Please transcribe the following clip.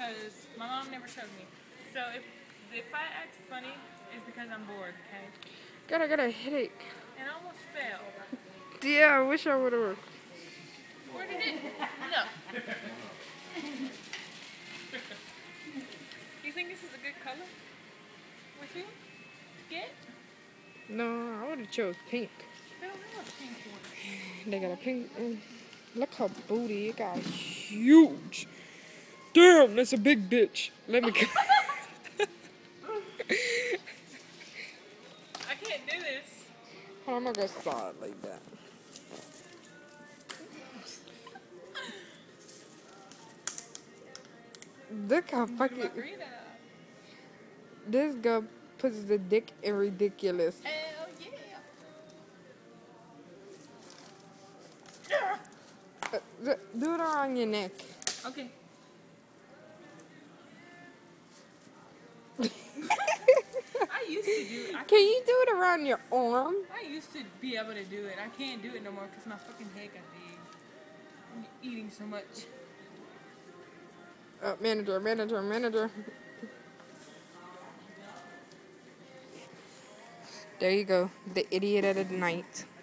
because my mom never showed me. So if I act funny, it's because I'm bored, okay? God, I got a headache. And I almost fell. Yeah, I wish I would have. Where did it? No. You think this is a good color? With you? Get? No, I would have chose pink. They don't have a pink one. They got a pink. Look her booty. It got huge. Damn, that's a big bitch. Let me go. I can't do this. Hold on, I'm gonna go saw it like that. Look how fucking. Margarita. This girl puts the dick in ridiculous. Hell yeah. Do it around your neck. Okay. I used to do it. Can you do it around your arm? I used to be able to do it. I can't do it no more because my fucking head got big. I'm eating so much. Manager. There you go. The idiot of the night.